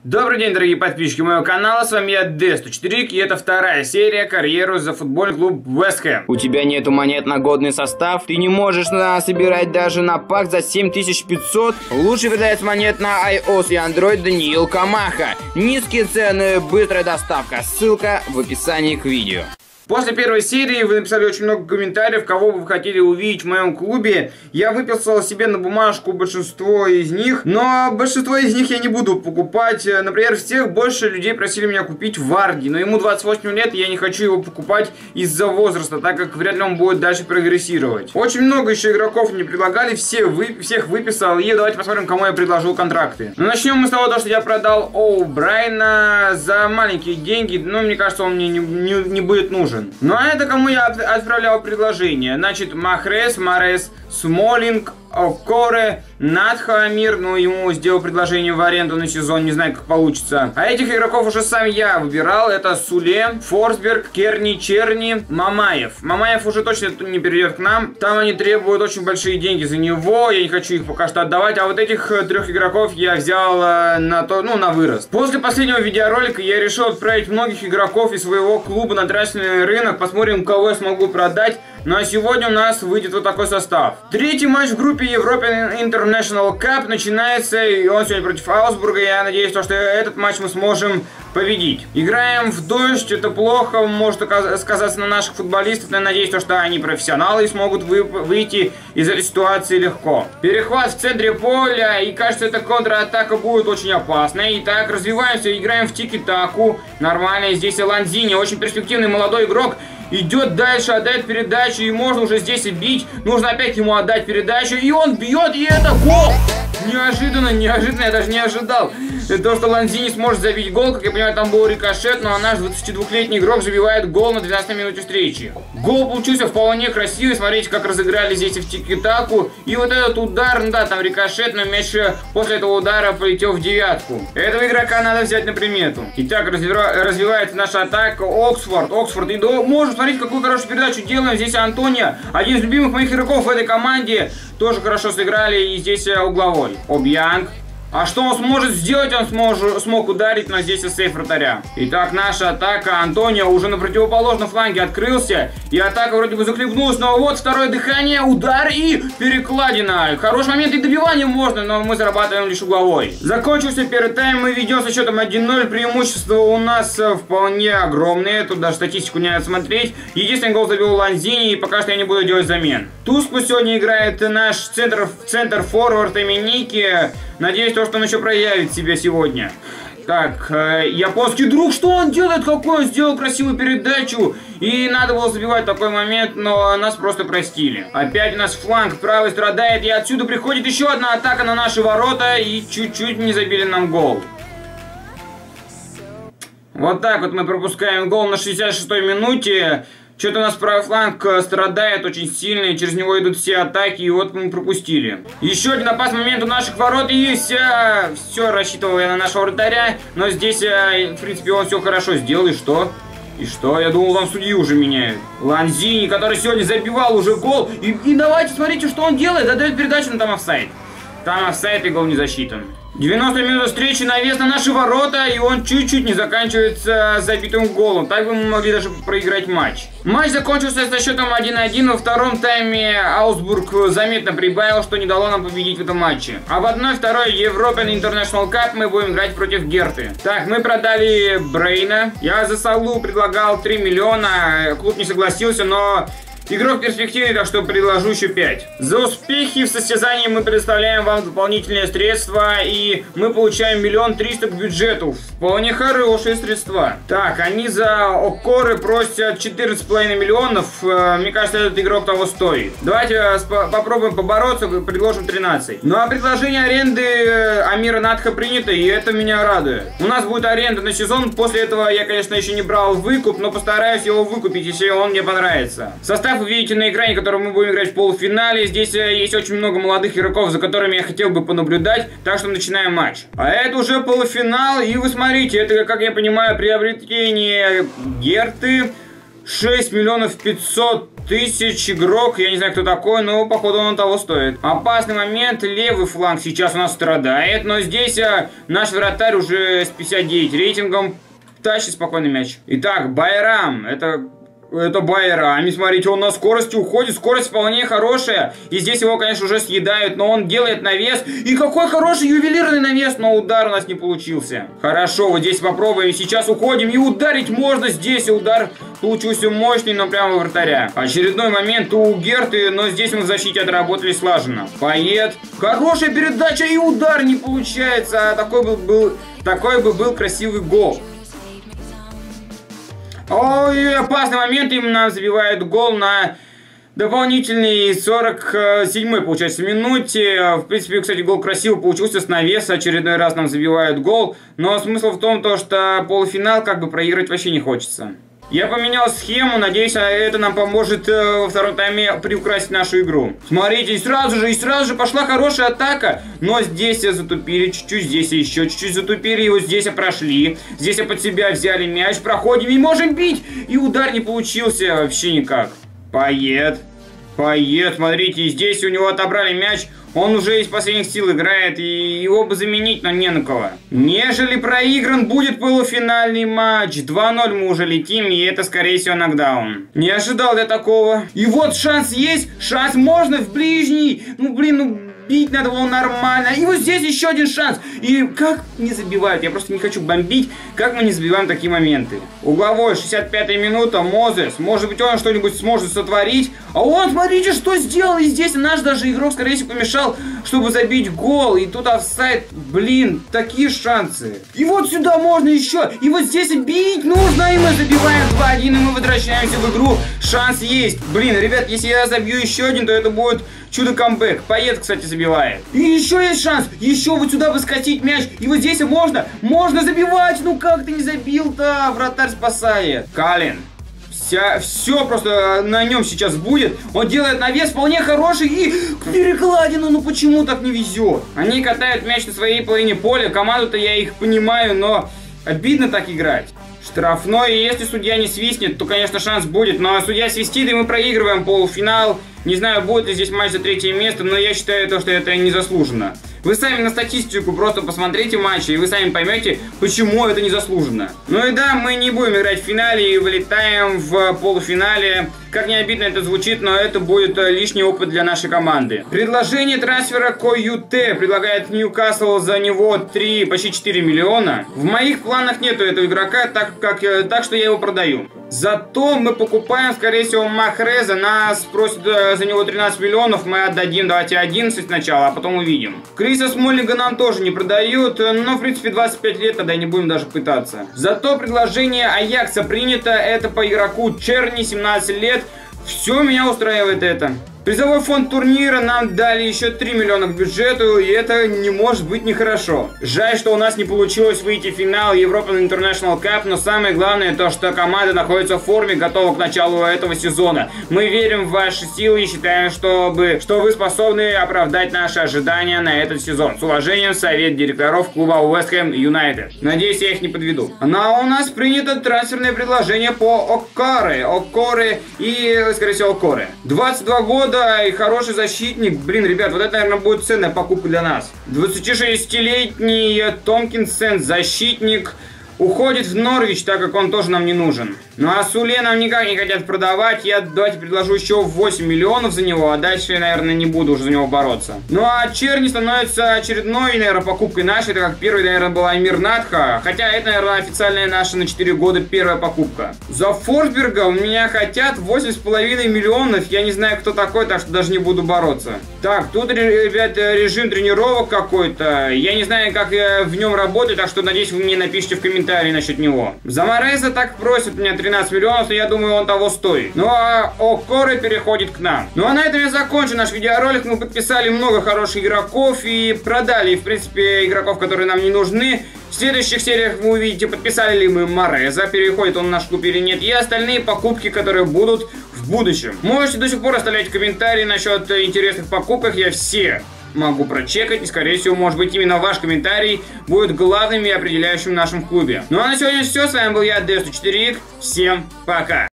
Добрый день, дорогие подписчики моего канала, с вами я, D104, и это вторая серия «Карьеру за футбольный клуб Вест Хэм». У тебя нету монет на годный состав, ты не можешь собирать даже на пак за 7500. Лучший продавец монет на iOS и Android Даниил Камаха. Низкие цены, быстрая доставка. Ссылка в описании к видео. После первой серии вы написали очень много комментариев, кого бы вы хотели увидеть в моем клубе. Я выписал себе на бумажку большинство из них, но большинство из них я не буду покупать. Например, всех больше людей просили меня купить Варди, но ему 28 лет, и я не хочу его покупать из-за возраста, так как вряд ли он будет дальше прогрессировать. Очень много еще игроков мне предлагали, всех выписал, и давайте посмотрим, кому я предложил контракты. Но начнем мы с того, что я продал О'Брайена за маленькие деньги, но мне кажется, он мне не будет нужен. Ну а это кому я отправлял предложение. Значит, Махрес, Марес, Смолинг, Окоре, Надхамир, ну ему сделал предложение в аренду на сезон, не знаю как получится. А этих игроков уже сам я выбирал, это Суле, Форсберг, Керни, Черни, Мамаев. Мамаев уже точно не перейдет к нам, там они требуют очень большие деньги за него, я не хочу их пока что отдавать, а вот этих трех игроков я взял на вырост. После последнего видеоролика я решил отправить многих игроков из своего клуба на трансферный рынок, посмотрим, кого я смогу продать. Ну а сегодня у нас выйдет вот такой состав. Третий матч в группе European International Cup начинается, и он сегодня против Аусбурга. Я надеюсь, что этот матч мы сможем победить. Играем в дождь, это плохо, может сказаться на наших футболистов, но я надеюсь, что они профессионалы и смогут выйти из этой ситуации легко. Перехват в центре поля, и кажется, эта контратака будет очень опасной. Итак, развиваемся, играем в тики-таку. Нормально, здесь Ланзини, очень перспективный молодой игрок. Идет дальше, отдает передачу, и можно уже здесь и бить. Нужно опять ему отдать передачу, и он бьет, и это гол! Неожиданно, я даже не ожидал. То, что Ланзини сможет забить гол, как я понимаю, там был рикошет, но наш 22-летний игрок забивает гол на 12 минуте встречи. Гол получился вполне красивый, смотрите, как разыграли здесь в тики-таку. И вот этот удар, ну да, там рикошет, но мяч после этого удара полетел в девятку. Этого игрока надо взять на примету. Итак, развивается наша атака. Оксфорд, и может, смотрите, какую хорошую передачу делаем. Здесь Антонио, один из любимых моих игроков в этой команде, тоже хорошо сыграли, и здесь угловой. Обьянг. А что он сможет сделать? Он смог ударить, но здесь и сейф вратаря. Итак, наша атака. Антонио уже на противоположном фланге открылся. И атака вроде бы захлебнулась. Но вот второе дыхание, удар и перекладина. Хороший момент и добивание можно, но мы зарабатываем лишь угловой. Закончился первый тайм. Мы ведем со счетом 1-0. Преимущество у нас вполне огромное. Тут даже статистику не надо смотреть. Единственный гол забил Ланзини. И пока что я не буду делать замен. Тускло сегодня играет наш центр-форвард Эминики. Надеюсь, что он еще проявит себя сегодня. Так, японский друг, что он делает? Какой он сделал красивую передачу. И надо было забивать такой момент, но нас просто простили. Опять у нас фланг правый страдает, и отсюда приходит еще одна атака на наши ворота, и чуть-чуть не забили нам гол. Вот так вот мы пропускаем гол на 66-й минуте. Что-то у нас правый фланг страдает очень сильно, и через него идут все атаки, и вот мы пропустили. Еще один опасный момент у наших ворот, и все рассчитывал я на нашего вратаря, но здесь, в принципе, он все хорошо сделал, и что? И что? Я думал, вам судью уже меняют. Ланзини, который сегодня забивал уже гол, и давайте, смотрите, что он делает, отдает передачу, но там офсайд. Там офсайд, и гол не засчитан. 90 минут встречи, навес на наши ворота, и он чуть-чуть не заканчивается забитым голом. Так бы мы могли даже проиграть матч. Матч закончился со счетом 1-1. Во втором тайме Аусбург заметно прибавил, что не дало нам победить в этом матче. А в 1-2 European International Cup мы будем играть против Герты. Так, мы продали Брейна. Я за Салу предлагал 3 миллиона. Клуб не согласился, но... игрок перспективный, так что предложу еще 5. За успехи в состязании мы предоставляем вам дополнительные средства, и мы получаем 1 300 000 к бюджету. Вполне хорошие средства. Так, они за Окоры просят 14,5 миллионов. Мне кажется, этот игрок того стоит. Давайте попробуем побороться, предложим 13. Ну а предложение аренды Амира Надха принято, и это меня радует. У нас будет аренда на сезон. После этого я, конечно, еще не брал выкуп, но постараюсь его выкупить, если он мне понравится. Состав вы видите на экране, который мы будем играть в полуфинале. Здесь есть очень много молодых игроков, за которыми я хотел бы понаблюдать. Так что начинаем матч. А это уже полуфинал. И вы смотрите, это, как я понимаю, приобретение Герты. 6 500 тысяч игрок, я не знаю, кто такой, но походу он того стоит. Опасный момент, левый фланг сейчас у нас страдает, но здесь наш вратарь уже с 59 рейтингом тащит спокойный мяч. Итак, Байрам, это Байрам, и смотрите, он на скорости уходит, скорость вполне хорошая, и здесь его, конечно, уже съедают, но он делает навес, и какой хороший ювелирный навес, но удар у нас не получился. Хорошо, вот здесь попробуем, сейчас уходим, и ударить можно здесь, и удар получился мощный, но прямо во вратаря. Очередной момент у Герты, но здесь мы в защите отработали слаженно. Пает, хорошая передача, и удар не получается, а такой бы был красивый гол. Ой, опасный момент, им нам забивают гол на дополнительный 47-й, получается, минуте. В принципе, кстати, гол красиво получился с навеса, очередной раз нам забивают гол. Но смысл в том, что полуфинал как бы проиграть вообще не хочется. Я поменял схему, надеюсь, это нам поможет во втором тайме приукрасить нашу игру. Смотрите, и сразу же пошла хорошая атака, но здесь затупили чуть-чуть, здесь еще чуть-чуть затупили, и вот здесь прошли, здесь под себя взяли мяч, проходим и можем бить, и удар не получился вообще никак. Пает, смотрите, здесь у него отобрали мяч. Он уже из последних сил играет, и его бы заменить, но не на кого. Нежели проигран будет полуфинальный матч. 2-0 мы уже летим, и это, скорее всего, нокдаун. Не ожидал я такого. И вот шанс есть, шанс можно в ближний. Бить надо было нормально. И вот здесь еще один шанс. И как не забивают? Я просто не хочу бомбить. Как мы не забиваем такие моменты? Угловой, 65-я минута. Мозес. Может быть, он что-нибудь сможет сотворить. А он, смотрите, что сделал. И здесь наш даже игрок, скорее всего, помешал, чтобы забить гол. И тут офсайд. Блин, такие шансы. И вот сюда можно еще. И вот здесь бить нужно. И мы забиваем 2-1. И мы возвращаемся в игру. Шанс есть. Блин, ребят, если я забью еще один, то это будет чудо-камбэк. Пает, кстати, забивает. И еще есть шанс. Еще вот сюда бы скатить мяч. И вот здесь можно забивать. Ну как ты не забил-то? Вратарь спасает. Калин. Все просто на нем сейчас будет. Он делает навес вполне хороший. И перекладину. Ну почему так не везет? Они катают мяч на своей половине поля. Команду-то я их понимаю, но обидно так играть. Штрафной, и если судья не свистнет, то, конечно, шанс будет. Но судья свистит, и мы проигрываем полуфинал. Не знаю, будет ли здесь матч за 3-е место, но я считаю, что это незаслуженно. Вы сами на статистику просто посмотрите матчи, и вы сами поймете, почему это незаслуженно. Ну и да, мы не будем играть в финале и вылетаем в полуфинале. Как не обидно это звучит, но это будет лишний опыт для нашей команды. Предложение трансфера Коюте предлагает Ньюкасл за него почти 4 миллиона. В моих планах нету этого игрока, так что я его продаю. Зато мы покупаем, скорее всего, Махреза. Нас просят за него 13 миллионов. Мы отдадим, давайте 11 сначала, а потом увидим. Криса Смоллинга нам тоже не продают. Но, в принципе, 25 лет, тогда не будем даже пытаться. Зато предложение Аякса принято. Это по игроку Черни, 17 лет. Все меня устраивает это. Призовой фонд турнира нам дали еще 3 миллиона к бюджету, и это не может быть нехорошо. Жаль, что у нас не получилось выйти в финал European International Cup, но самое главное то, что команда находится в форме, готова к началу этого сезона. Мы верим в ваши силы и считаем, что вы способны оправдать наши ожидания на этот сезон. С уважением, совет директоров клуба West Ham United. Надеюсь, я их не подведу. Но у нас принято трансферное предложение по Окоре и, скорее всего, Окоре. 22 года. И хороший защитник. Блин, ребят, вот это, наверное, будет ценная покупка для нас. 26-летний Томпкинсен, защитник, уходит в Норвич, так как он тоже нам не нужен. Ну а Суле нам никак не хотят продавать. Давайте предложу еще 8 миллионов за него, а дальше, наверное, не буду уже за него бороться. Ну а Черни становится очередной, наверное, покупкой нашей. Это как первый, наверное, была Эмир Надха. Хотя это, наверное, официальная наша на 4 года первая покупка. За Форсберга у меня хотят 8,5 миллионов. Я не знаю, кто такой, так что даже не буду бороться. Так, тут, ребят, режим тренировок какой-то. Я не знаю, как в нем работать, так что, надеюсь, вы мне напишите в комментарии насчет него. За Мореза так просят меня 13 миллионов, и я думаю, он того стоит. Ну а Окоре переходит к нам. Ну а на этом я закончу наш видеоролик. Мы подписали много хороших игроков и продали, в принципе, игроков, которые нам не нужны. В следующих сериях вы увидите, подписали ли мы Мореза, переходит он в наш клуб или нет, и остальные покупки, которые будут в будущем. Можете до сих пор оставлять комментарии насчет интересных покупок, я все могу прочекать, и, скорее всего, может быть, именно ваш комментарий будет главным и определяющим в нашем клубе. Ну а на сегодня все, с вами был я, DS104X, всем пока!